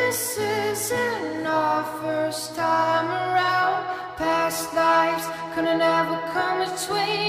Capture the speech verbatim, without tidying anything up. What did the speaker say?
this isn't our first time around. Past lives couldn't ever come between